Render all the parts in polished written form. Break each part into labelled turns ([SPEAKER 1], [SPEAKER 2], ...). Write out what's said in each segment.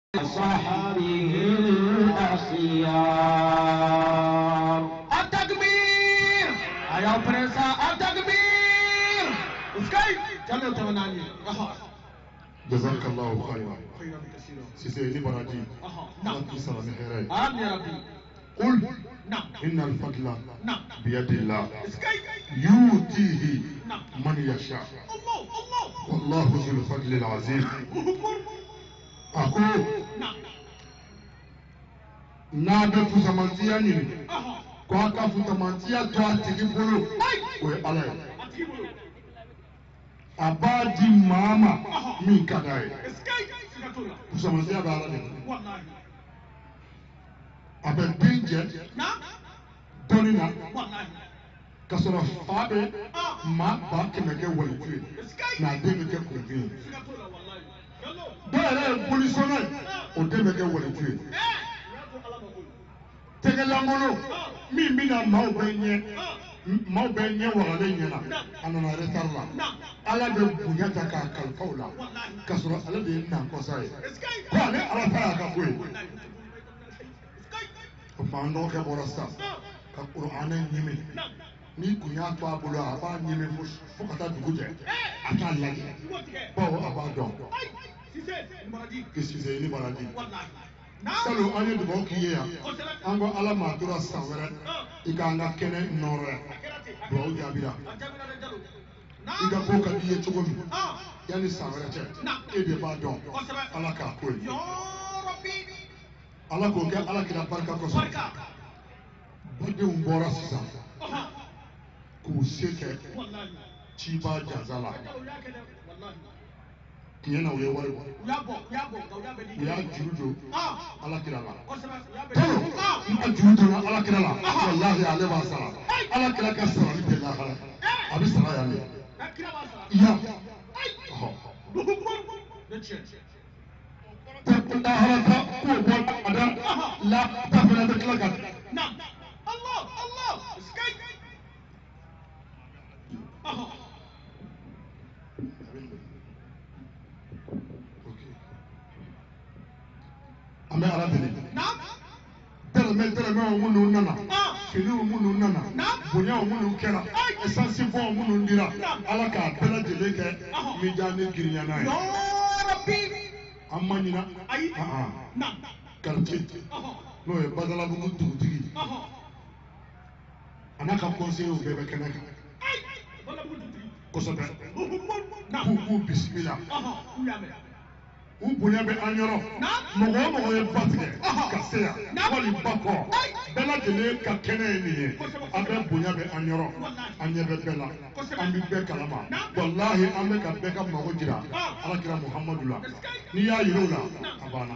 [SPEAKER 1] صحبه الأخيار. التكبير يا برنسا، التكبير. اسكي جلو تمناني.
[SPEAKER 2] جزاك الله خيرا.
[SPEAKER 1] خيرا كثيرا.
[SPEAKER 2] سيدي براجي.
[SPEAKER 1] نعم.
[SPEAKER 2] السلام عليكم.
[SPEAKER 1] آمين يا ربي.
[SPEAKER 2] قل
[SPEAKER 1] نعم.
[SPEAKER 2] إن الفضل
[SPEAKER 1] نعم.
[SPEAKER 2] بيد الله
[SPEAKER 1] اسكي
[SPEAKER 2] يؤتيه
[SPEAKER 1] نعم.
[SPEAKER 2] من يشاء.
[SPEAKER 1] الله الله.
[SPEAKER 2] والله ذو الفضل العظيم. أقول
[SPEAKER 1] نعم.
[SPEAKER 2] نابه فزمانتيا نيني كواكا فزمانتيا جوا تجيبولو وي على أبادي ماما من كداي فزمانتيا بعلاني أبدينجة دونينا كسر فابي ما باكمك ولتوي نادمك كوفين بẹ́ẹ̀ polisọ́nà òdèmẹ̀kẹ́ wọlé tuye tẹ́gẹ́lámọ́lò min bɛna maaw bɛ ɲɛ wagale ɲɛna a nana retard la ala bɛ bonya ta k'a kalifaw la k'a sɔrɔ ale de ye nankɔsa ye ko ale ala ta y'a ka ko ye o tuma an dɔgɔkɛ bɔra sisan ka kuranɛ ɲimi ni kun y'a to a bolo a b'a ɲimi fo ka taa dugu jɛ a t'a lajɛ bawo a b'a dɔn. Qu'est-ce que ni baraji salo an ye dugawu k'i ye yan an ko ala maa tora san wɛrɛ i ka an ka kɛnɛ nɔrɔ yan dugawu jaabira i ka ko ka di i ye cogo min yanni san wɛrɛ cɛ e de b'a dɔn ala k'a ko ye ala k'o kɛ ala kira barika kosɔn badenw bɔra sisan k'u se kɛ ciba jansa la tiɲɛ na u ye wari bɔ u y'a juru don ala kira la tɔlɔ n ka juru donna ala kira la walahi ale b'a sara ala kira ka sarali bɛ lahara a bɛ sara yan de yan lahara ta k'o bɔ a da la ta fana bɛ tila ka. An bɛ ala deli dɛrɛmɛ minnu nana finiw minnu nana bonyaw minnu kɛra esansi bɔn minnu dira ala k'a bɛɛ lajɛlen kɛ mijan ni girinya n'a ye an ma ɲina quartier n'o ye badalabugu dugutigi a n'a ka conseillers bɛɛ bɛ kɛnɛ kan kosɛbɛ k'u bisimila u bonya bɛ an yɔrɔ mɔgɔ o mɔgɔ ye ba tigɛ ka se yan wali ba kɔ bɛɛ lajɛlen ka kɛnɛ ye nin ye an bɛ bonya bɛ an yɔrɔ an ɲɛ bɛ bɛɛ la an bɛ bɛɛ kalama walahi an bɛ ka bɛɛ ka mago jira alakira muhamadu la n'i y'a yira o la a banna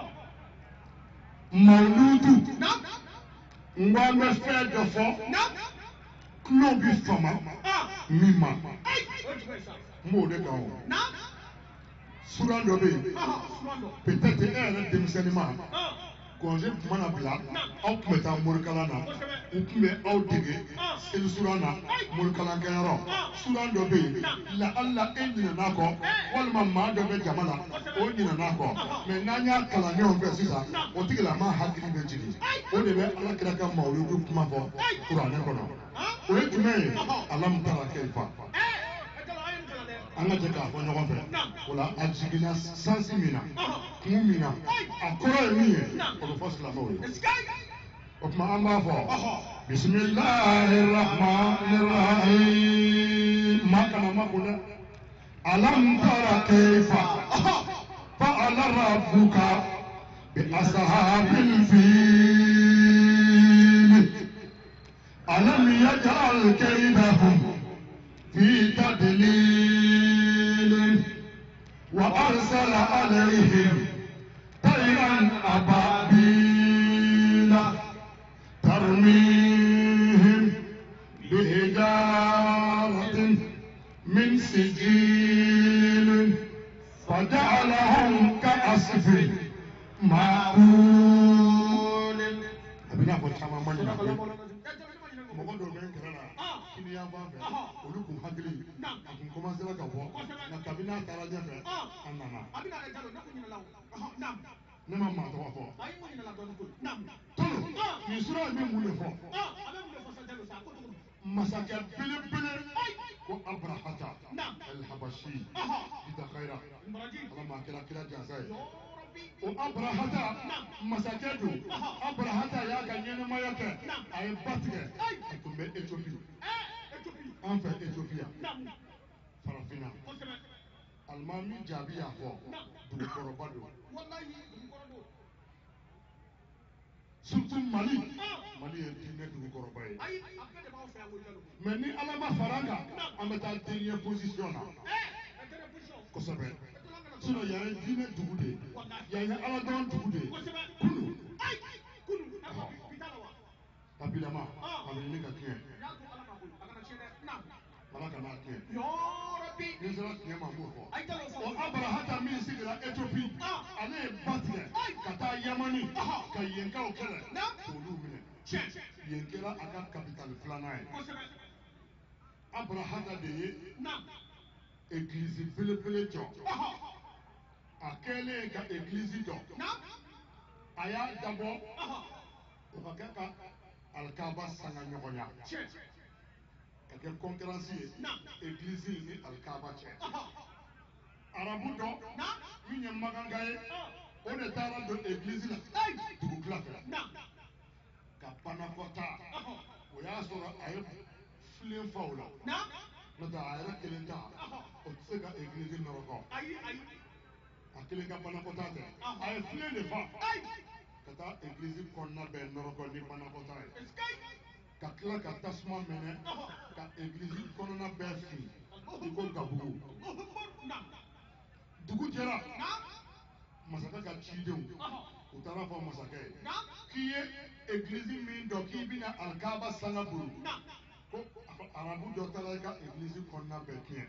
[SPEAKER 2] mawuludu n ko an bɛ fɛn dɔ fɔ tulo bi fama min ma n b'o de kan o. Suran dɔ bɛ yen peut-être e yɛrɛ denmisɛnnin ma congé tun mana bila aw tun bɛ taa morikalan na u tun bɛ aw dege seli suran na morikalankɛyɔrɔ suran dɔ bɛ yen la'alla e ɲinɛn'a kɔ walima maa dɔ bɛ jama la o ɲinɛn'a kɔ mais n'an y'a kalan ɲɔgɔn fɛ sisan o tigilama hakili bɛ jigin o de bɛ alakira ka mawuludu kuma fɔ kuranɛ kɔnɔ o ye jumɛn ye alamu tara kɛyifa. An ka jɛ k'a fɔ ɲɔgɔn fɛ o la a jiginna sansi min na kun min na a kɔrɔ ye min ye o bɛ fɔ silamɛw ye o tuma an b'a fɔ bisimilahi rahmani rahim maa kana ma ko dɛ alam tara kayfa fa'ala rabbuka bi ashabil fil alam yaj'al kaydahum fi tadlil وأرسل عليهم طيرا أبابيل ترميهم بحجارة من سجيل فجعلهم كعصف مأكول. mɔgɔ dɔw bɛ n kɛrɛ la kini yan fan fɛ olu kun hakili a kun commencé la ka bɔ nka kabini a taara ɲɛfɛ an nana. ne ma maa tɔgɔ fɔ.
[SPEAKER 1] ayi mun ɲinɛna dɔɔni koyi. naamu.
[SPEAKER 2] tolo nin sura in bɛ mun de fɔ.
[SPEAKER 1] a bɛ mun de fɔ Sanjalo sa ko cogo di.
[SPEAKER 2] masakɛ belebele ko abrahata el-habashi kita khayra ala ma kira kira jansa ye o abrahata masakɛ don abrahata y'a ka ɲɛnɛmaya kɛ a ye ba tigɛ a tun bɛ Éthiopie an fɛ Éthiopie farafinna alimami jaabi y'a fɔ dugukɔrɔba don surtout Mali ye diinɛ dugukɔrɔba ye mais ni ala ma fara an kan an bɛ taa dernière position na kosɛbɛ sinon yan ye diinɛ dugu de ye yan ye ala dɔrɔn dugu de ye kunu rapidement a bɛ ɲini ka tiɲɛ ala kana tiɲɛ ni sera tiɲɛ ma n b'o fɔ o abrahata min sigira Éthiopie ale ye ba tigɛ ka taa Yamani ka yenkaw kɛlɛ k'olu minɛ yen kɛra a ka capitale filanan ye abrahata de ye église belebele jɔ a kɛlen ka église jɔ a y'a dabɔ o ka kɛ ka alikaba sanga ɲɔgɔnya ka kɛ concurrence ye église ni alikaba cɛ arabu dɔ min ye maganga ye o de taara don église la dugu tila fɛ ka banakɔta o y'a sɔrɔ a ye filen fa o la n'o tɛ a yɛrɛ kelen ta o tɛ se ka église nɔrɔkɔ a kelen ka banakɔta tɛ a ye filen de fa ka taa église kɔnɔna bɛɛ nɔrɔkɔ ni banakɔta ye ka tila ka tasuma minɛ ka église kɔnɔna bɛɛ fin i ko gabugu dugu jɛra masakɛ ka cidenw u taara fɔ masakɛ ye k'i ye église min dɔ k'i bɛna alikaba sanga buru ko arabu dɔ taara i ka église kɔnɔna bɛɛ tiɲɛ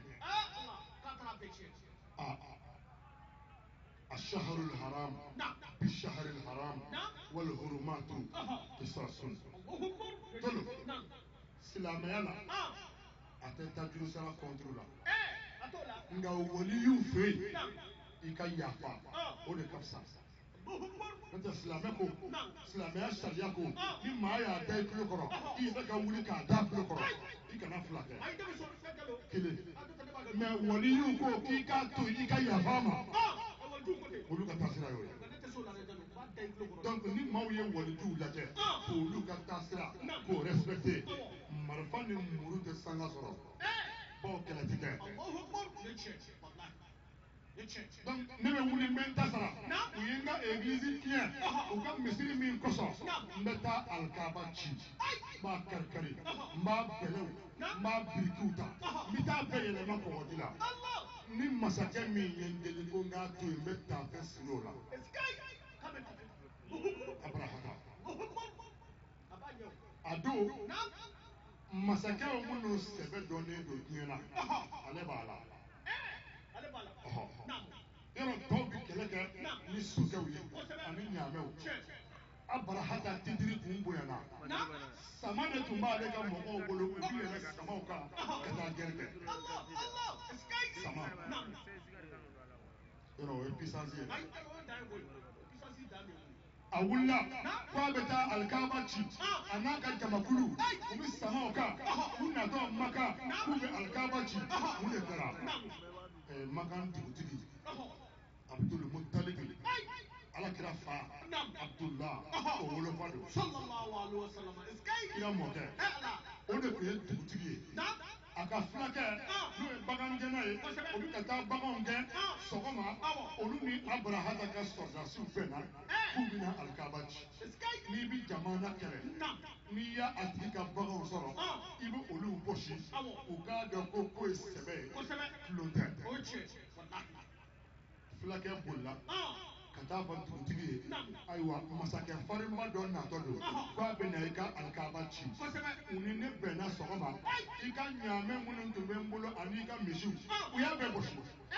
[SPEAKER 2] الشهر الحرام بالشهر الحرام والحرمات قصاص tolo silamɛya la a tɛ taa Jerusalem contre la nka waliyu fɛ yen i ka yafa o de ka fisa n'o tɛ silamɛ ko silamɛya sariya ko ni maa y'a da i tulo kɔrɔ i yɛrɛ ka wuli k'a da tulo kɔrɔ i kana fila kɛ kelen mais waliyu ko k'i k'a to i ka yafa ma olu ka taasira y'o ye donc ni maaw ye walijuw lajɛ k'olu ka taasira k'o respecté marifa ni muru tɛ sanga sɔrɔ bawo kɛlɛ ti kɛ donc ne bɛ wuli n bɛ n ta sara u ye n ka église tiɲɛ u ka misiri min kosɔn n bɛ taa alikaba ci n b'a kari-kari n b'a bɛlɛw n b'a birikiw ta n bɛ taa bɛɛ yɛlɛma kɔgɔji la ni masakɛ min ye n deli ko n k'a to yen n bɛ taafɛ siri o la abrahata a don masakɛw minnu sɛbɛ dɔnnen don diɲɛ na ale b'a la yɔrɔ tɔw bɛ kɛlɛ kɛ ni sokɛw ye ani ɲaamɛw abrahata titiri kun bonyana sama de tun b'ale ka mɔgɔw bolo u bɛ yɛlɛ samaw kan ka taa gɛrɛ kɛ sama yɔrɔ o ye puissance ye a wulila ko a bɛ taa alikaba ci a n'a ka jamakulu u bɛ samaw kan u natɔ maka k'u bɛ alikaba ci mun de kɛra makan dugutigi abdul mutalibi alakira fa abdullah o wolofa don kira mɔkɛ o de tun ye dugutigi ye a ka fulakɛ n'o ye bagangɛnna ye o bɛ ka taa baganw gɛn sɔgɔma olu ni abrahata ka sɔrdasiw bɛnna k'u bɛna alikaba ci n'i bɛ jamana kɛlɛ n'i y'a tigi ka baganw sɔrɔ i bɛ olu gosi u k'a dɔn ko ye sɛbɛ ye tulon tɛ fulakɛ bolila ka taa fɔ dugutigi ye ayiwa masakɛ farinba dɔ natɔ don k'a bɛ na i ka alikaba ci u ni ne bɛnna sɔgɔma i ka ɲaamɛ minnu tun bɛ n bolo ani i ka misiw u y'a bɛɛ gosi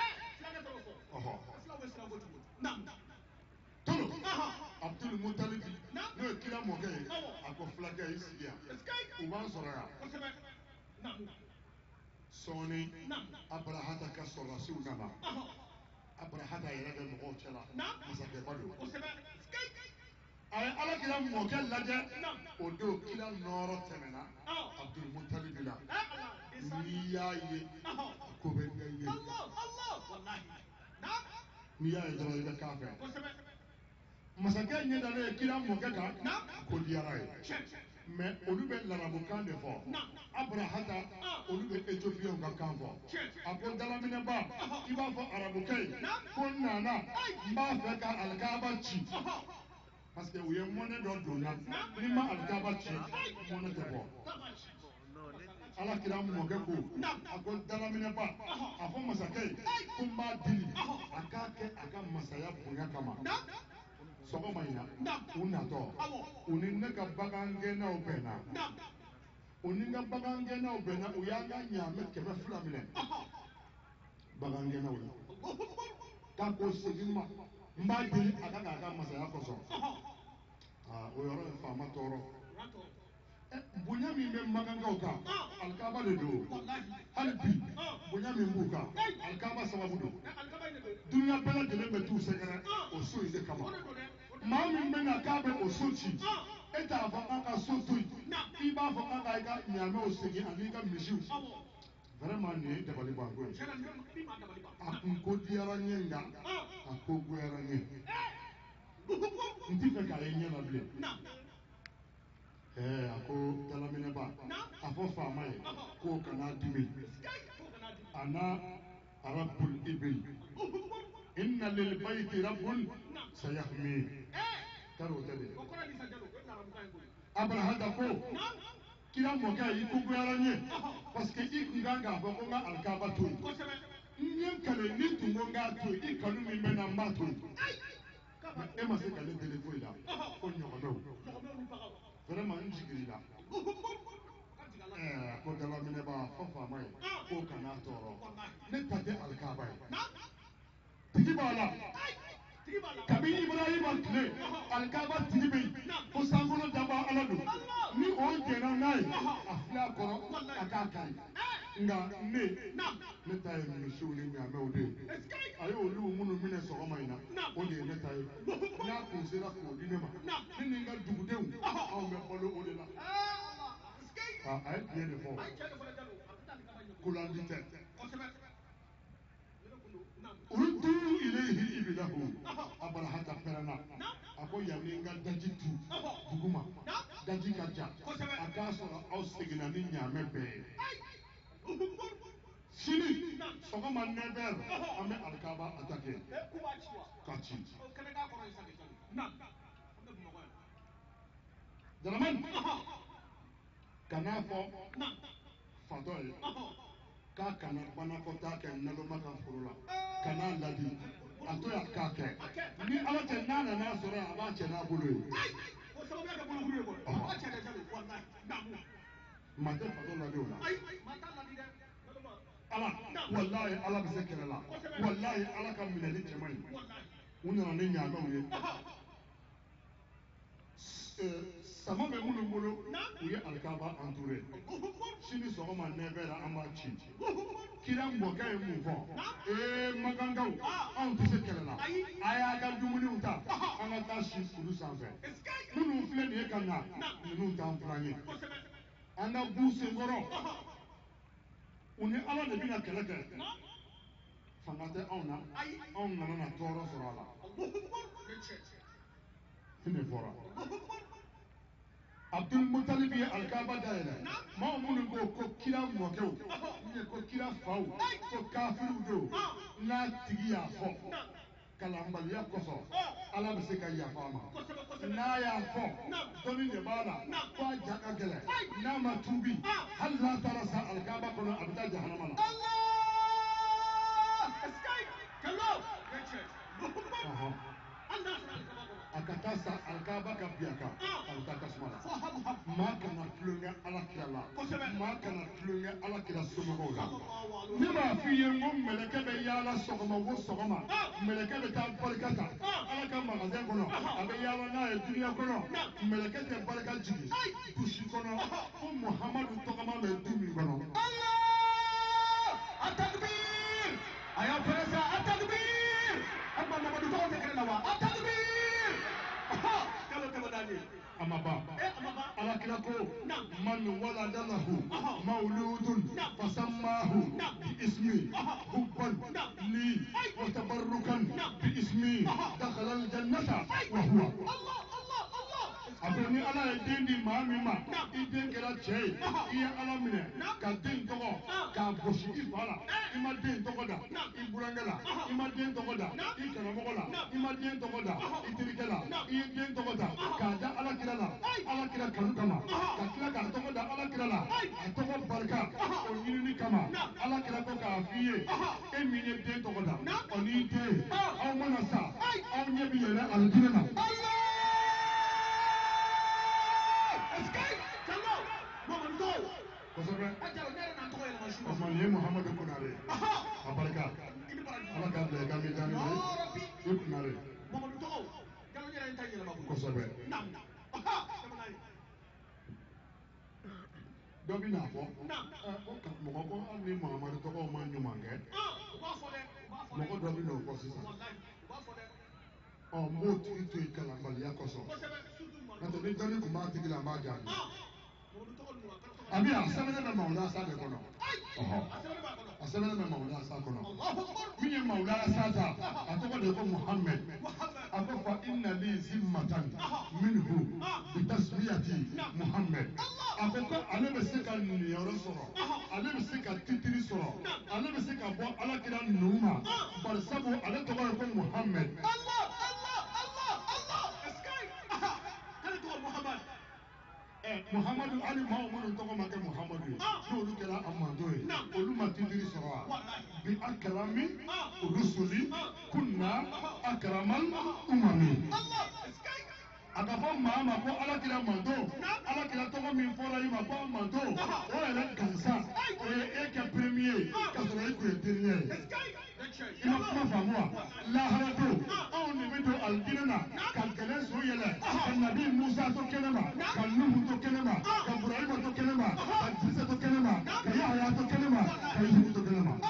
[SPEAKER 2] tolo abdul mutalibi n'o ye kira mɔkɛ ye a ko fulakɛ y'i sigi yan u b'an sɔrɔ yan sɔɔni abrahata ka sɔrɔdasiw nana abrahata yɛrɛ bɛ mɔgɔw cɛla masakɛba don kira mɔkɛ lajɛ o don kira nɔrɔ tɛmɛna Abdul la n'i y'a ye ko bɛ kɛ ye n'i y'a ye dɔrɔn i bɛ k'a fɛ masakɛ ɲɛdalen ye kira mɔkɛ kan ko diyara ye mais olu bɛ larabukan de fɔ Abrahata olu bɛ Éthiopien ka kan fɔ a ko dalaminɛba i b'a fɔ arabukɛ ye ko nana n b'a fɛ ka alikaba ci parce que u ye mɔnɛ dɔ donna n'i ma alikaba ci mɔnɛ tɛ bɔ ala kira mɔkɛ ko a ko dalaminɛba a fɔ masakɛ ye ko n b'a dili a k'a kɛ a ka masaya bonya kama sɔgɔma in na u natɔ u ni ne ka bagangɛnnaw bɛnna u ni n ka bagangɛnnaw bɛnna u y'an ka ɲaamɛ 200 minɛ bagangɛnnaw la k'a ko segin ma n b'a deli a ka k'a ka masaya kɔsɔn o yɔrɔ ye faama tɔɔrɔ bonya min bɛ magankaw kan alikaba de don hali bi bonya min b'u kan alikaba sababu don dunuya bɛɛ lajɛlen bɛ t'u sɛgɛrɛ o so in de kama maa min bɛ na k'a bɛ o so ci e t'a fɔ k'a ka so to yen k'i b'a fɔ k'a ka i ka ɲaamɛw segin ani i ka misiw vraiment nin ye dabalibanko ye a kun ko diyara n ye nka a ko goyara n ye n t'i fɛ k'a ye ɲɛ la bilen a ko dalaminɛba a fɔ faama ye k'o kana dimi a n'a rabbul ibil inna lil bayti rabbun sayahmi karo tɛ de Abrahata ko kira mɔkɛ i ko goyara n ye parce que i kun kan k'a fɔ ko n ka alikaba to yen n ye n kale ni tun ko n k'a to yen i kanu min bɛ na n b'a to yen mais e ma se ka ne deli foyi la ko ɲɔgɔnmɛw vraiment n jigirila ko dalaminɛba fɔ faama ye k'o kana tɔɔrɔ ne ta tɛ alikaba ye tigi b'a la kabini Ibrahima tile alikaba tigi bɛ yen ko sankolo daba ala don ni o jɛnna n'a ye a filɛ a kɔrɔ a k'a kari nka ne ta ye misiw ni ɲaamɛw de ye a ye olu minnu minɛ sɔgɔma in na o de ye ne ta ye n'a kun sera k'o di ne ma ne ni n ka dugudenw anw bɛ balo o de la a ye tiɲɛ de fɔ kolandi tɛ urdu ilayhi ibilahu Abrahata pɛrɛnna a ko yanni n ka daji tu duguma daji ka ja a k'a sɔrɔ aw seginna ni ɲaamɛ bɛɛ ye sini sɔgɔma 9h an bɛ alikaba attaquer ka ci Dramane kana fɔ fatɔ ye k'a kana banakɔta kɛ naloma ka foro la kana ladi a to yan k'a kɛ ni ala cɛ n'a nana sɔrɔ a b'a cɛ n'a bolo ye maa tɛ fatɔ ladi o la ala walayi ala bɛ se kɛlɛ la walayi ala ka minɛli cɛ man ɲi u nana ni ɲaamɛw ye sama bɛ minnu bolo u ye alikaba entouré sini sɔgɔma 9h an b'a ci kira mɔkɛ ye mun fɔ magankaw anw tɛ se kɛlɛ la a y'a ka dumuniw ta an ka taa si kulu sanfɛ minnu filɛ nin ye ka na ninnu t'an filan ye an ka b'u senkɔrɔ u ni ala de bɛna kɛlɛ kɛ fanga tɛ anw na anw nana na tɔɔrɔ sɔrɔ a la ne fɔra Abdul Mutalib ye alikaba dayɛlɛ maa minnu ko kira mɔkɛw ko kira faw ko kafiriw don n'a tigi y'a fɔ kalanbaliya kɔsɔn ala bɛ se ka yafa a ma n'a y'a fɔ dɔnni de b'a la ko a ja ka gɛlɛn n'a ma tuubi hali n'a taara sa alikaba kɔnɔ a bɛ taa jahanama la. A ka taa sa alikaba ka bin a kan a bɛ taa tasuma la maa kana tulonkɛ ala kira la maa kana tulonkɛ ala kira somɔgɔw la ne b'a f'i ye n ko mɛlɛkɛ bɛ yaala sɔgɔma o sɔgɔma mɛlɛkɛ bɛ taa barika ta ala ka magasin kɔnɔ a bɛ yaala n'a ye duniya kɔnɔ mɛlɛkɛ tɛ barika jigin dusi kɔnɔ ko muhamadu tɔgɔma bɛ du min kɔnɔ. a takbir a y'a fɛrɛ sa a takbir a ma mamadu tɔgɔ tɛ kɛnɛ na wa a takbir kalo tɛmɛ 4 ako man walada lahu mawludun fasammahu bi ismi hubban li wa tabarrukan bi ismi dakhala al jannata wa huwa aboni ala ye den di maa min ma i den kɛra cɛ ye i ye ala minɛ ka den tɔgɔ k'a gosi i fa la i ma den tɔgɔ da i burankɛ la i ma den tɔgɔ da i karamɔgɔ la i ma den tɔgɔ da i terikɛ la i ye den tɔgɔ da k'a da alakira la alakira kanu kama ka tila k'a tɔgɔ da alakira la a tɔgɔ barika o ɲinini kama alakira ko k'a f'i ye e min ye den tɔgɔ da o n'i den aw mana sa aw ɲɛ bi yɛlɛ alijinɛ na. kosɛbɛ o tuma nin ye muhamadu kunare a barika ala k'a bila i ka min daani ye i kunare kosɛbɛ dɔ bɛ n'a fɔ mɔgɔ ko hali ni muhamadu tɔgɔ ma ɲuman kɛ mɔgɔ dɔ bɛ n'o fɔ sisan n b'o tigi to yen kalanbaliya kosɔn n'o tɛ ni dɔnni tun b'a tigi la n b'a jaabi. Abi a sɛbɛnne bɛ Mawula Sa de kɔnɔ a sɛbɛnne bɛ Mawula Sa kɔnɔ min ye Mawula Sa ta a tɔgɔ de ko Muhammed a ko fa inna li zimmatan minhu bi tasmiyati Muhammed a ko ko ale bɛ se ka niyɔrɔ sɔrɔ ale bɛ se ka titiri sɔrɔ ale bɛ se ka bɔ alakira nu ma bari sabu ale tɔgɔ ye ko Muhammed. Muhammadu ali maa minnu tɔgɔ ma kɛ Muhammadu ye n'olu kɛra a manto ye olu ma titiri sɔrɔ wa bi akarami rusuli kunna akaramal umami a ka fɔ maa ma ko alakira manto alakira tɔgɔ min fɔra i ma ko manto o yɛrɛ gansan o ye e kɛ premier ye ka sɔrɔ e kun ye dernier ye i ma kuma faamu wa lahara don anw de bɛ don alijinɛ na ka kɛlɛ so yɛlɛ ka nabi musa to kɛnɛ ma ka nuhu to kɛnɛ ma ka burahima to kɛnɛ ma ka jise to kɛnɛ ma ka yahaya to kɛnɛ ma ka yusufu to kɛnɛ ma.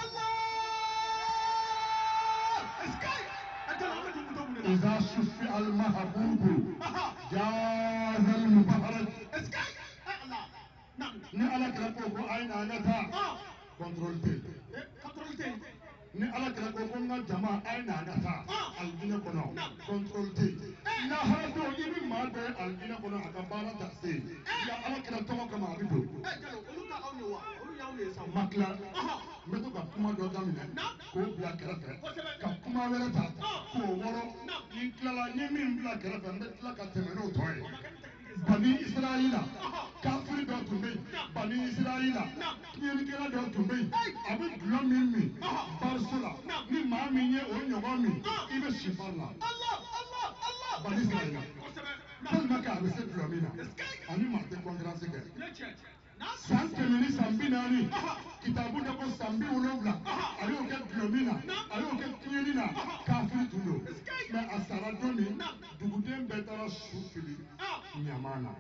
[SPEAKER 2] إذا شفع المحبوب جاز المبهرج ni ala kɛra ko ko a ye na an ka taa contrôle tɛ yen ni ala kɛra ko ko n ka jama a ye na an ka taa alijinɛ kɔnɔ contrôle tɛ yen lahara don i bɛ maa dɔ ye alijinɛ kɔnɔ a ka baara ta se yen ya ala kɛra tɔgɔ kama a bɛ don ma tila n bɛ to ka kuma dɔ daminɛ k'o bila kɛrɛfɛ ka kuma wɛrɛ ta k'o wɔrɔ ni n tilala n ye min bila kɛrɛfɛ n bɛ tila ka tɛmɛ n'o tɔ ye. Bani Israila kafiri dɔ tun bɛ yen Bani Israila tiɲɛlikɛla dɔ tun bɛ yen a bɛ dulɔ min min bariso la ni maa min ye o ɲɔgɔn min i bɛ si fari la Bani Israila tellement que a bɛ se dulɔ min na ani maa tɛ concurrence kɛ san 100 ni san 40 kitabu dɔ ko san 70 a y'o kɛ dulɔ min na a y'o kɛ tiɲɛli na kafiri tun don mais a sara don min duguden bɛɛ taara su fili Nyamana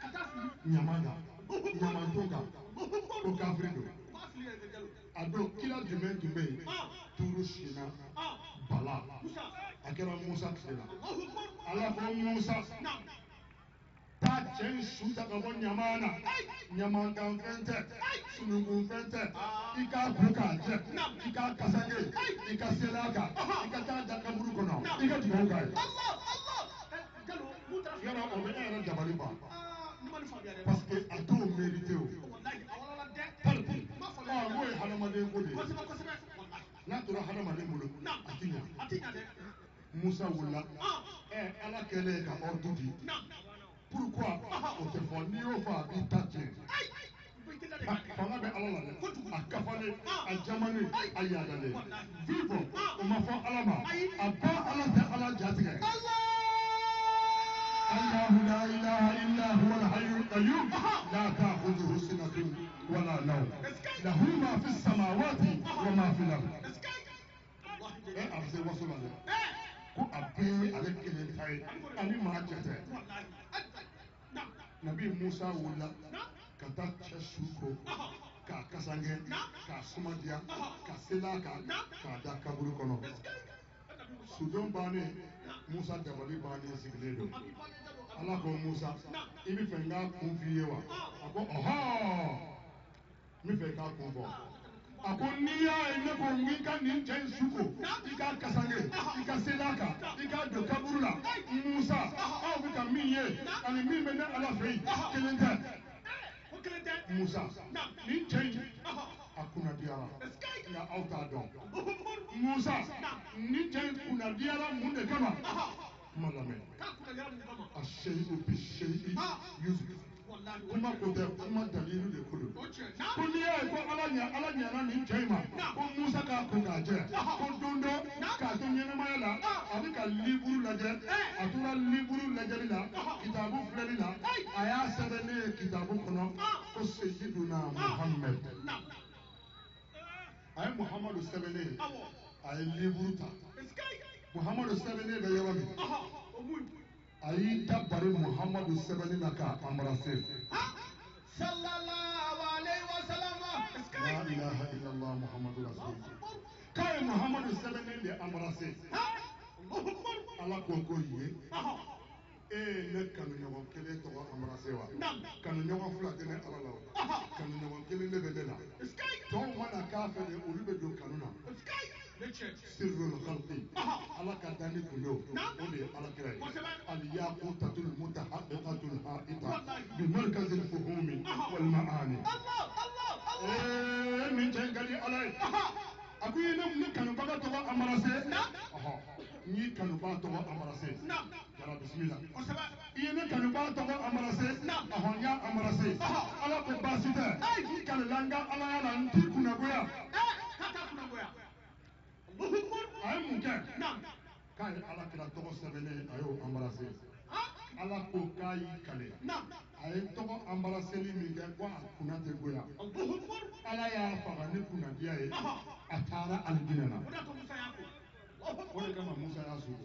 [SPEAKER 2] Nyamantoka ko kafiri don a don kira jumɛn tun bɛ yen turu sinna Bala a kɛra Musa tile la ala ko Musa taa cɛ in su ta ka bɔ Nyamana ɲamankanfɛn tɛ sunukunfɛn tɛ i k'a ko k'a jɛ i k'a kasange i ka seli a kan i ka taa da kaburu kɔnɔ i ka dugawu k'a ye. Yala o bɛ e yɛrɛ dabali ban parce que a t'o mérité o n'o ye hadamaden ko de ye n'a tora hadamaden bolo a ti ɲa Musa wulila ala kɛlen ka ordre di pourquoi o tɛ fɔ n'i y'o fɔ a b'i ta tiɲɛ fanga bɛ ala la dɛ a kafalen a jamane a yaadalen vivre o ma fɔ ala ma a ba ala tɛ ala jatigɛ. الله لا إله إلا هو الحي القيوم لا تأخذه سنة ولا نوم له ما في السماوات وما في الأرض. أبزي وصل عليه كو أبي عليك كلمتين أني ما جته نبي موسى ولا كتا تشوكو كاسانجي كاسوماديا كاسيلاكا كادا كابورو كونو سودون باني Musa dabali bannen sigilen don ala ko Musa i bɛ fɛ n k'a kun f'i ye wa a ko ɔhɔn n bɛ fɛ i k'a kun fɔ a ko n'i y'a ye ne ko n k'i ka nin cɛ in su ko i k'a kasange i ka seli a kan i k'a don kaburu la Musa aw bɛ ka min ye ani min bɛ ne ala fɛ yen kelen tɛ Musa nin cɛ in a kunnadiyara nka aw t'a dɔn Musa nin cɛ in kunnadiyara mun de kama kuma lamɛn a seyidu bi seyi yusufu kuma ko tɛ kuma dalilu de ko don ko n'i y'a ye ko ala ɲɛna nin cɛ in ma ko Musa k'a ko k'a jɛ ko don dɔ k'a to ɲɛnamaya la a bɛ ka liburu lajɛ a tora liburu lajɛli la kitabu filɛli la a y'a sɛbɛn ne ye kitabu kɔnɔ ko seyiduna Muhamɛd a ye Muhamadu sɛbɛn ne ye a ye liburu ta Muhamadu sɛbɛnnen bɛ yɔrɔ min a y'i da bari Muhamadu sɛbɛnni na k'a embrasser sallallahu alayhi wa sallam la ilaha illallah Muhammadu rasulullah k'a ye Muhamadu sɛbɛnnen de embrasser ala ko ko ye ne kanuɲɔgɔn kelen tɔgɔ embrasser wa kanuɲɔgɔn fila tɛ ne ala la o kanuɲɔgɔn kelen de bɛ ne la tɔw mana k'a fɛ de olu bɛ don kanu na sirrul khalqi ala ka dani kun do o de ye alakira ye al yaqutatul mutahaqqiqatul haqita bi markazil fuhumi wal maani min cɛ ka di ala ye a ko i ne kanubaga tɔgɔ embrasser n y'i kanubaga tɔgɔ embrasser jara bisimila i ye ne kanubaga tɔgɔ embrasser n y'a embrasser ala ko baasi tɛ i kanula n ka alaya la n t'i kunnagoya a ye mun kɛ k'a ye alakira tɔgɔ sɛbɛnnen a y'o embrasser ala ko k'a y'i kale a ye tɔgɔ embrasseli min kɛ ko a kunna tɛ goya ala y'a faga ni kunnadiya ye a taara alijinɛ na o de kama Musa y'a sugo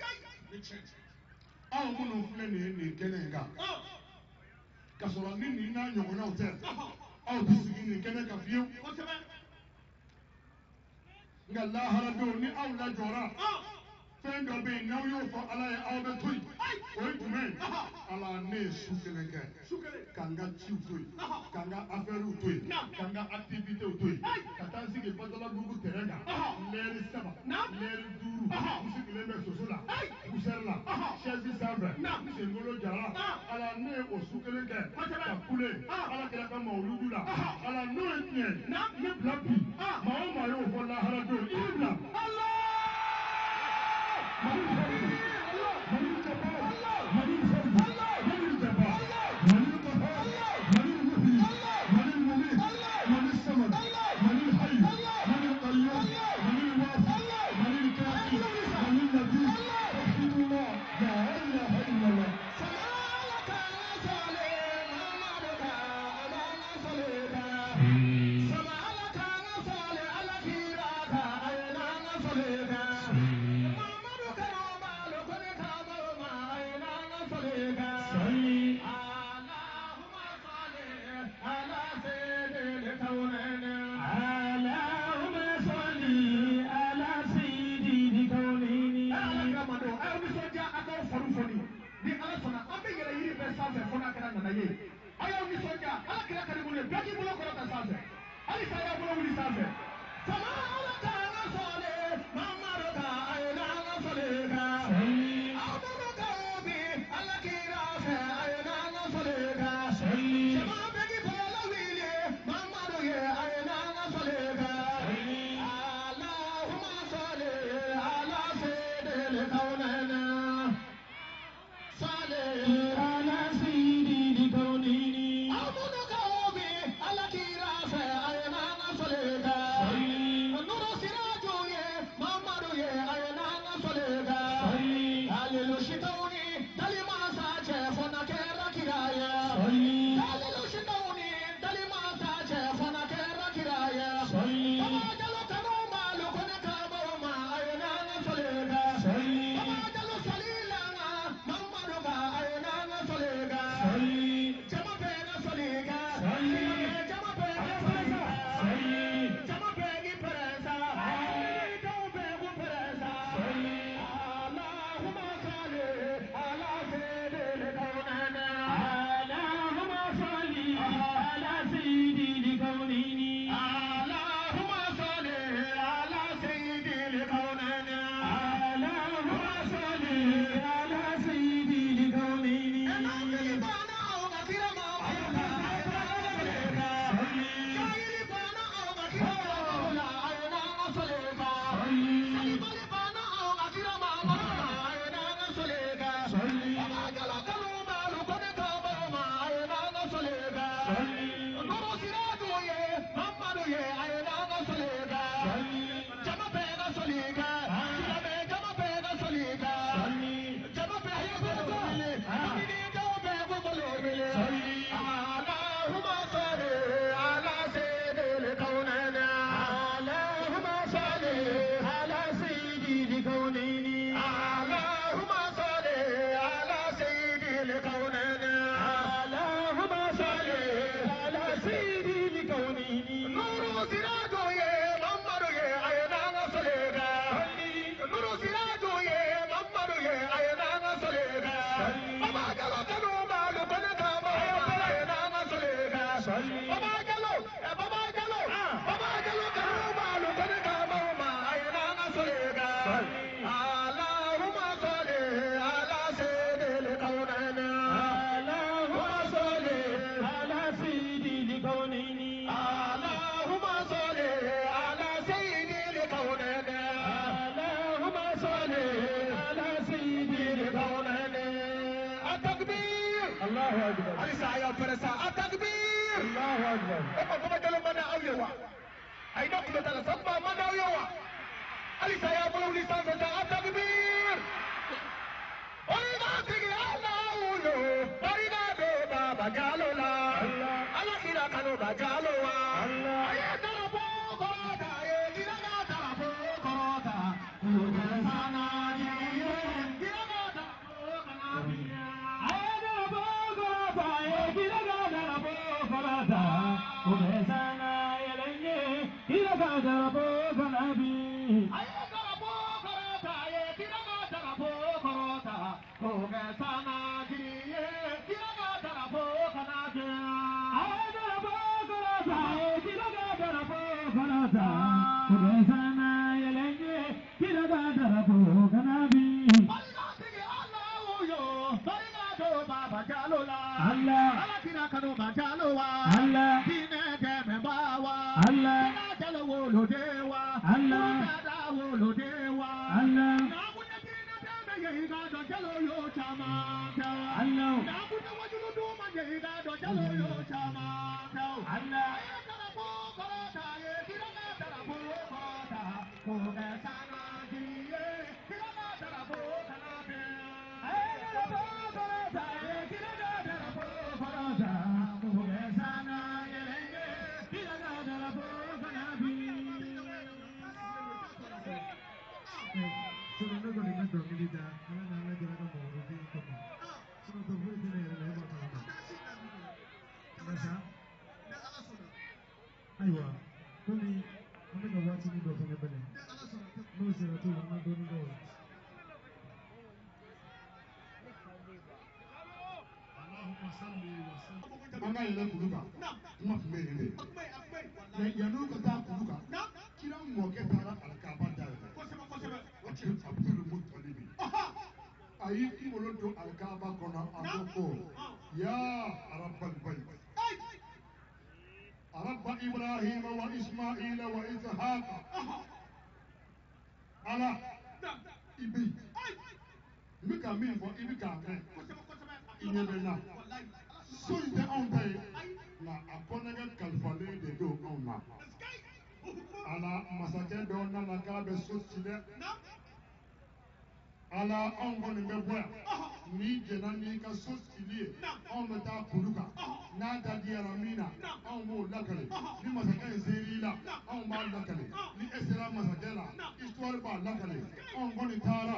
[SPEAKER 2] aw minnu filɛ nin ye nin kɛnɛ in kan ka sɔrɔ ni nin n'a ɲɔgɔnnaw tɛ aw tɛ sigi nin kɛnɛ kan fiyewu nka laharadenw ni aw lajɔra fɛn dɔ bɛ yen n'aw y'o fɔ ala ye aw bɛ to yen o ye jumɛn ye ala ne ye su kelen kɛ ka n ka ciw to yen ka n ka afɛriw to yen ka n ka aktivitew to yen ka taa n sigi Badalabugu terrain kan lɛri 7 lɛri 5 n sigilen bɛ soso la poussière la chaise sanfɛ n senkolo jara ala ne ye o su kelen kɛ ka kule ala kɛra ka mawuludu la ala n'o ye tiɲɛ ne bila bi maa o maa y'o fɔ laharadenw i bila Allah إبراهيم وإسماعيل وإسحاق على إبي بك أمين وإبك أمين إننا سويت أمبي لا أكون كالفالي دو أمنا على مساجد دونا نكابة سوتشيلة على أمبوني مبوع ni jenani ka sosili on bɛ taa kulu kan n'a da diyara min na anw b'o lakale ni masakɛ in ser'i la anw b'a lakale ni e sera masakɛ la histoire b'a lakale anw kɔni taara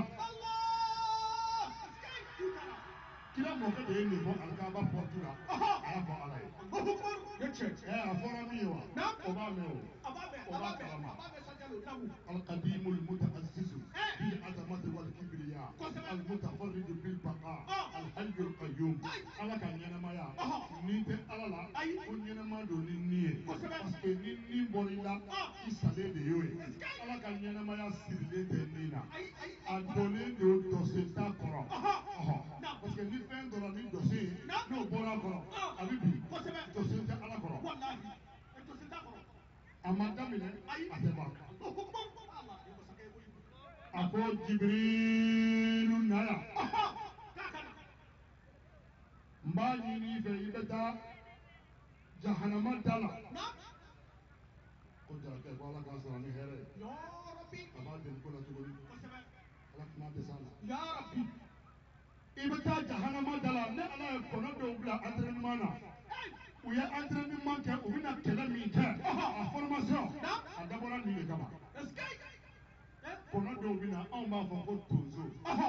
[SPEAKER 2] kira mɔkɛ de ye nin fɔ alikaba porte la a y'a fɔ ala ye a fɔra min ye wa o b'a mɛn o b'a kalama alikadimul mutaassisu bil azamati wal kibriya al mutafarridu bil baqa al hayyul qayyum ala ka ɲɛnamaya ni tɛ ala la ko ɲɛnama don ni ni ye parce que ni ni bɔr'i la i salen de y'o ye ala ka ɲɛnamaya sirilen tɛ ni na a donnen don dɔsenta kɔrɔ parce que ni fɛn dɔrɔn ni dɔse n'o bɔra a kɔrɔ a bɛ bin dɔse tɛ ala kɔrɔ a ma daminɛ a tɛ ban a ko jibirilu naya n b'a ɲini i fɛ i bɛ taa jahanama da la ko jarakɛ ko ala k'a sɔrɔ ni hɛrɛ ye a b'a deli ko la tuguni ala tɛna dɛsɛ a la i bɛ taa jahanama da la ne ala ye kɔnɔ dɔw bila entraînement na u ye entraînement kɛ u bɛna kɛlɛ min kɛ a formation a dabɔra nin de kama kɔnɔ dɔw bɛ na anw b'a fɔ ko tonso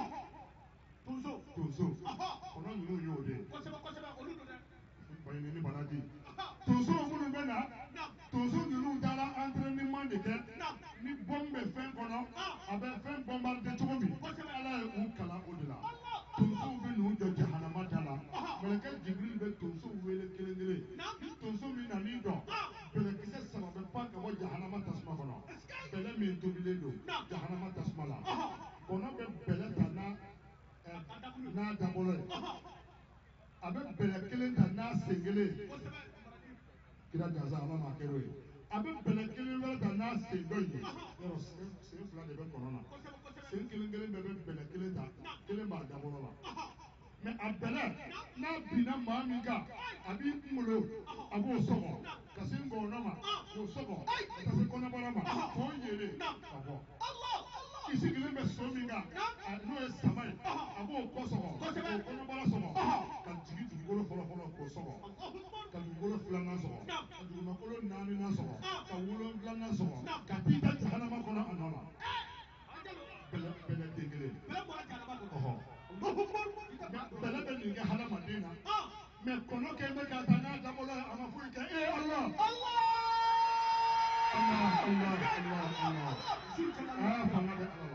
[SPEAKER 2] kɔnɔ ninnu y'o de ye baɲini ni banaji tonso minnu bɛ na tonso ninnu taara entraînement de kɛ ni bombe bɛ fɛn kɔnɔ a bɛ fɛn bombarder cogo min ala ye u kalan o de la tonsow bɛ n'u jɔ jahanama da la mɛlɛkɛ jibirili bɛ tonsow wele kelen kelen ni tonso fɔlɔ ye a bɛ bɛlɛ kelen ta n'a sen kelen kira gansan ala ma kɛra o ye a bɛ bɛlɛ kelen wɛrɛ ta n'a sen dɔ ye yɔrɔ sen fila de bɛ kɔnɔ na sen kelen kelen bɛɛ bɛ bɛlɛ kelen ta kelen b'a dabɔlɔ la mɛ a bɛlɛ n'a binna maa min kan a b'i kunkolo a b'o sɔgɔ ka se ngɔnɔ ma k'o sɔgɔ ka taa se kɔnɔbara ma k'o yele ka bɔ i sigilen bɛ so min kan n'o ye sama ye a b'o kɔ sɔgɔ k'o kɔnɔbara sɔgɔ ka jigin dugukolo fɔlɔfɔlɔ k'o sɔgɔ ka dugukolo filanan sɔgɔ ka dugumakolo naaninan sɔgɔ ka wolonfilanan sɔgɔ ka t'i da jahanama kɔnɔ a nɔ la bɛlɛ den kelen bɛlɛ bɛ nin kɛ hadamaden na mɛ kɔnɔ kɛ bɛ ka taa n'a dabɔla a ma foyi kɛ ala fanga bɛ ala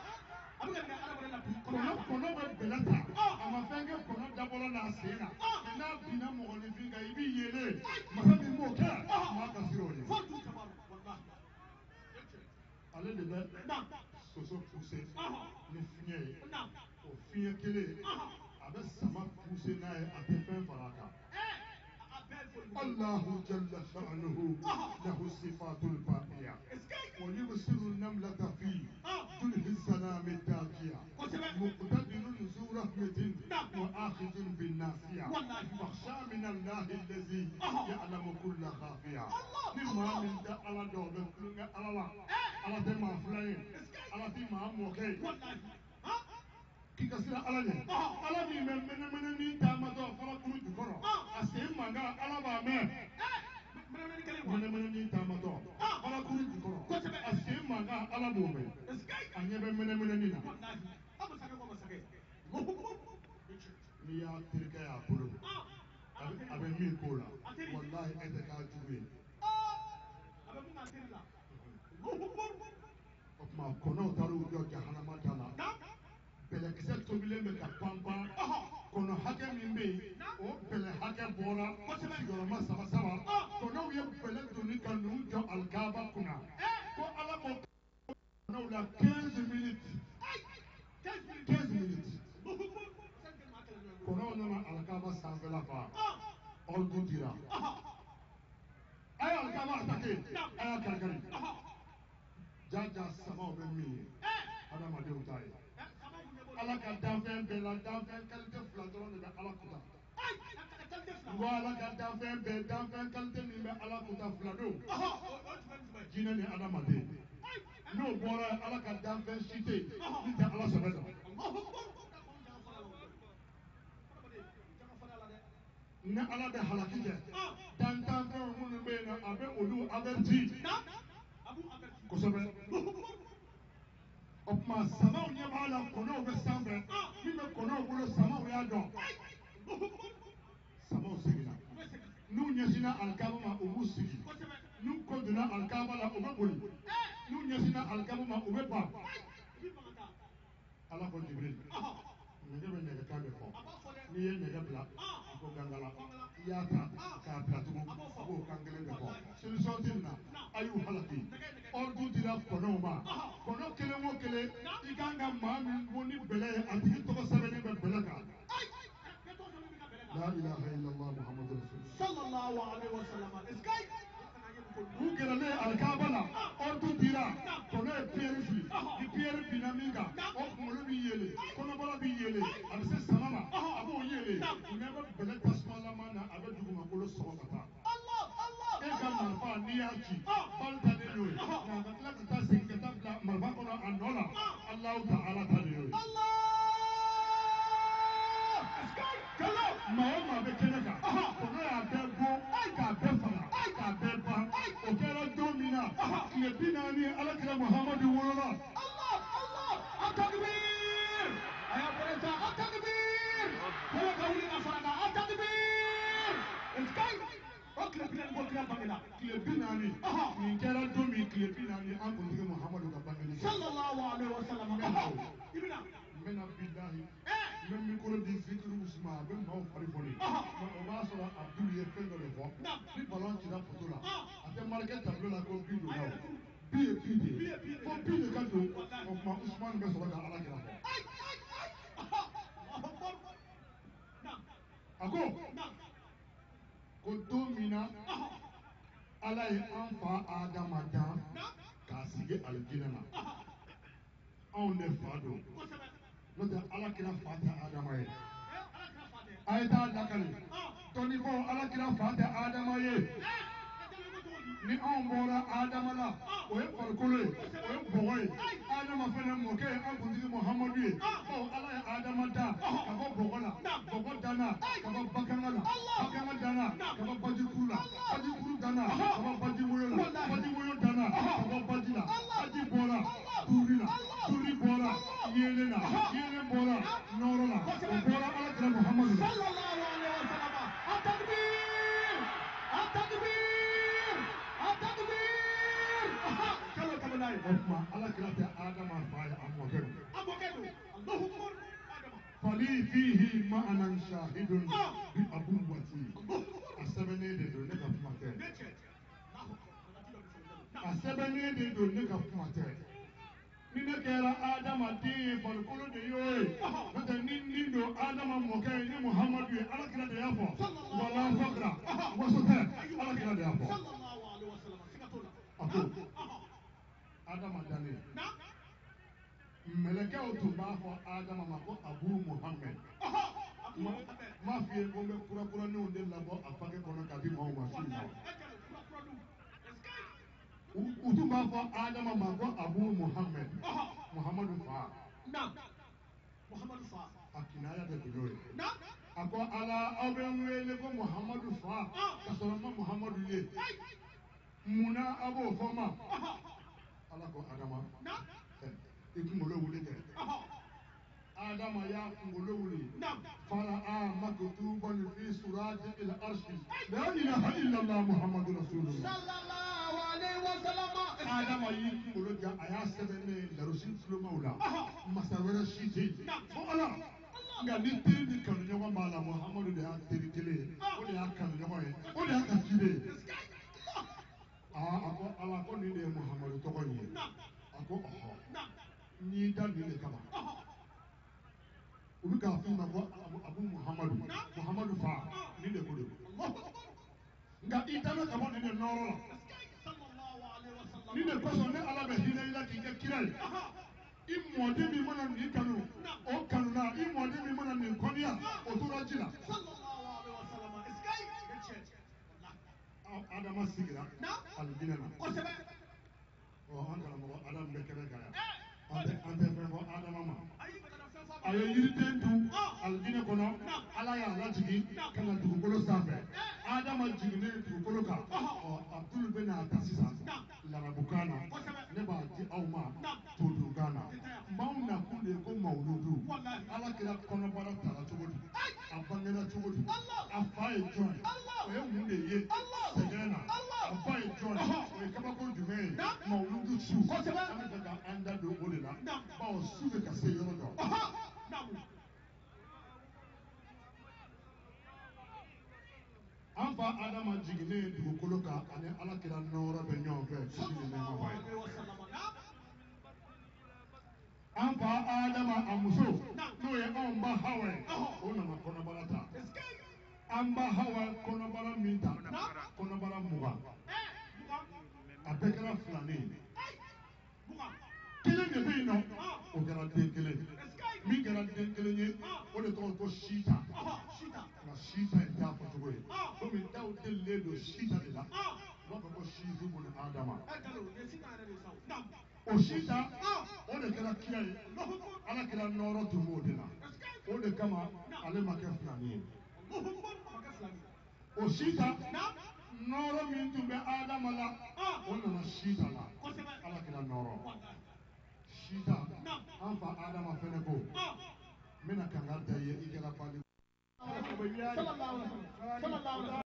[SPEAKER 2] la kɔnɔ bɛ bɛlɛ ta a ma fɛn kɛ kɔnɔ dabɔla n'a sen na mɛ n'a binna mɔgɔninfin kan i b'i yele masa min b'o kɛ maa ka sira o ye ale de bɛ soso poussé ni fiɲɛ ye o fiɲɛ kelen a bɛ sama poussé n'a ye a tɛ fɛn fara a kan Allahu jalla sha'nuhu lahu sifatul baqiya wa yubsiru namlata fi julhi sanami daqiya muqtadirun zu rahmatin wa akhidun bin nasiya fakhsha min Allah allazi ya'lamu kulla khafiya ni maa min da ala dɔ bɛ kulonŋɛ ala la ala tɛ maa fila ye ala tɛ maa mɔkɛ ye k'i ka sira ala ɲɛ ala min bɛ mɛnɛmɛnɛ ni taamatɔ falakuru jukɔrɔ a sen mankan ala b'a mɛn mɛnɛmɛnɛ ni taamatɔ falakuru jukɔrɔ a sen mankan ala b'o mɛn a ɲɛ bɛ mɛnɛmɛnɛni na n'i y'a terikɛ y'a bolo a bɛ min k'o la walahi e tɛ k'a jugu ye o tuma kɔnɔw taar'u jɔ jahanama da la bɛlɛkisɛ tobilen bɛ ka panpan kɔnɔ hakɛ min bɛ yen o bɛlɛ hakɛ bɔra sigiyɔrɔma saba saba kɔnɔw ye bɛlɛ doni ka n'u jɔ alikaaba kunna ko ala ko kɔnɔw la 15 minutes kɔnɔw nana alikaaba sanfɛla fa ordre dira a ye alikaaba attaqué a y'a kari-kari jaja samaw bɛ min ye adamadenw t'a ye ala ka danfɛn bɛɛ la danfɛn qualité fila dɔrɔn de bɛ ala kuta wa ala ka danfɛn bɛɛ danfɛn qualité min bɛ ala kuta fila don jinɛ ni adamaden n'o bɔra ala ka danfɛn si tɛ yen min tɛ ala sɛbɛ dɔn ni ala bɛ halaki kɛ dantanfɛnw minnu bɛ yen nɔ a bɛ olu averti kosɛbɛ o tuma samaw ɲɛ b'a la kɔnɔw bɛ sanfɛ min bɛ kɔnɔw bolo samaw y'a dɔn samaw seginna n'u ɲɛsinna alikaaba ma u b'u sigi n'u kɔ donna alikaaba la u bɛ boli n'u ɲɛsinna alikaaba ma u bɛ ban ala ko Jibril nɛgɛ bɛ nɛgɛkan de fɔ n'i ye nɛgɛ bila a ko gangala i y'a ta k'a bila tugun a b'o kan kelen de fɔ solution tɛ nin na a y'u halaki ordre dira kɔnɔw ma kɔnɔ kelen o kelen i kan ka maa min bɔ ni bɛlɛ ye a tigi tɔgɔ sɛbɛnnen bɛ bɛlɛ kan la ilaha illallah muhammadu rasulullah sallallahu alaihi wasallam u gɛrɛlen alikaaba la ordre dira kɔnɔ ye pierre fili ni pierre binna min kan o kunkolo b'i yele kɔnɔbara b'i yele a bɛ se sama ma a b'o yele u ɲɛ bɛ bɛlɛ tasumalama na a bɛ dugumakolo sɔgɔ ka taa e ka marifa n'i y'a ci bali ta de y'o ye nka a ka tila ka taa segin ka taa bila marifa kɔnɔ a nɔ la alahu ta ala ta de y'o ye maa o maa bɛ kɛnɛ kan kɔnɔ y'a bɛɛ bon k'a bɛɛ faga k'a bɛɛ ban o kɛra don min na tile 40 alakira muhamadu wolola atakbir a y'a bɔra sa atakbir kɔnɔ ka wuli ka fara kan atakbir o tile 40 ko kira bangena tile 40 nin kɛra don min tile 40 an kuntigi muhamadu ka bangeli sallallahu alaihi wasallam n bɛna bilahi n bɛ mikoro di zikiru usman a bɛ maaw fari fɔli o b'a sɔrɔ abdul ye fɛn dɔ de fɔ ni balon cira poto la a tɛ marqué tableau la ko bi don na o bi ye bi de ye fo bi de ka don o tuma usman bɛ sɔrɔ ka ala kira fɔ ako ko don min na ala ye an fa Adama dan k'a sigi alijinɛ na anw de fa don n'o tɛ alakira fa tɛ Adama ye a ye taa lakali dɔnni fɔ alakira fa tɛ Adama ye ni anw bɔra Adama la o ye farikolo ye o ye bɔgɔ ye Adama fana mɔkɛ ye an kuntigi Muhamadu ye bawo ala ye Adama da ka bɔ bɔgɔ la bɔgɔ danna ka bɔ bakanga la bakanga danna ka bɔ bajikuru la bajikuru danna ka bɔ bajiwoyo la bajiwoyo danna ka bɔ baji la baji bɔra turi la turi bɔra yelen na yelen bɔra nɔrɔ la o bɔra alakira Muhamadu la. O tuma alakira tɛ Adama fa ye a mɔkɛ don. Fali fihi ma'anan shahidun bi abuwati a sɛbɛnnen de don ne ka kuma tɛ. A sɛbɛnnen de don ne ka kuma tɛ. Ni ne kɛra Adama den ye farikolo de y'o ye n'o tɛ ni nin don Adama mɔkɛ ye ni Muhamadu ye alakira de y'a fɔ wala fakira waso tɛ alakira de y'a fɔ. A ko Adama dannen mɛlɛkɛw tun b'a fɔ Adama ma ko Abu Muhammad. M'a f'i ye ko n bɛ kurakuraniw de labɔ a paquet kɔnɔ k'a di maaw ma su in na. U tun b'a fɔ Adama ma ko Abu Muhammad Muhammadu fa. A kinaya de tun y'o ye. A ko ala aw bɛ n wele ko Muhammadu fa ka sɔrɔ n ma Muhammadu ye munna a b'o fɔ n ma. Ala ko Adama i kunkolo wuli kɛ. Adama y'a kunkolo wuli. Fara'a maktuban fi suratil arshi la ilaha illallah Muhammadu rasulullah sallallahu alaihi wasallam. Adama y'i kunkolo ja a y'a sɛbɛnnen larusi tulomaw la masa wɛrɛ si tɛ yen fo Ala. Nka ni teri ni kanuɲɔgɔn b'a la Muhammadu de y'a teri kelen ye o de y'a kanuɲɔgɔn ye o de y'a ka ciden ye. A ko Ala ko nin de ye Muhammadu tɔgɔ in ye. A ko ɔhɔ n y'i da nin de kama u bɛ k'a f'i ma ko Abu Muhammadu Muhammadu fa nin de ko don nka i dana ka bɔ nin de nɔrɔ la nin de kosɔn ne Ala bɛ hinɛ i la k'i kɛ kira ye. I mɔden min mana nin kanu o kanu na i mɔden min mana nin kɔniya o tora ji la. Adama sigira alijinɛ na. An karamɔgɔ Adamu bɛ kɛnɛ kan yan an tɛ fɛn fɔ Adama ma. A ye yiriden dun alijinɛ kɔnɔ Ala y'a lajigin ka na dugukolo sanfɛ. Adama jiginnen dugukolo kan Abdul bɛ n'a ta sisan larabukan na ne b'a di aw ma todunkan na. Maaw nakun de ye ko mawuludu. Alakira kɔnɔbara tara cogo di a bangera cogo di a fa ye jɔn ye o ye mun de ye sɛgɛn na a ba ye jɔn ye o ye kabako jumɛn ye mawuludu su an bɛ fɛ ka an da don o de la bawo su bɛ ka se yɔrɔ dɔ. An fa Adama jiginnen dugukolo kan ani alakira nɔrɔ bɛ ɲɔgɔn fɛ sini ni nɛɛma b'a ye. An fa Adama a muso n'o ye anw ba Hawa ye o nana kɔnɔbara ta. An ba Hawa kɔnɔbara min ta kɔnɔbara 20 a bɛɛ kɛra filanin ye. Kelen de bɛ yen nɔ o kɛra den kelen min kɛra den kelen ye o de tɔgɔ ko Sita nka Sita ye da fɔcogo ye komi daw delilen don Sita de la u b'a fɔ ko Sisu bun Adama. O Sita o de kɛra kira ye Ala kira nɔrɔ tun b'o de la o de kama ale ma kɛ filanin ye. O Sita nɔrɔ min tun bɛ Adama la o nana Sita la Ala kira nɔrɔ. Sita an fa Adama fɛnɛ ko n bɛna kanga da i ye i kɛra bali.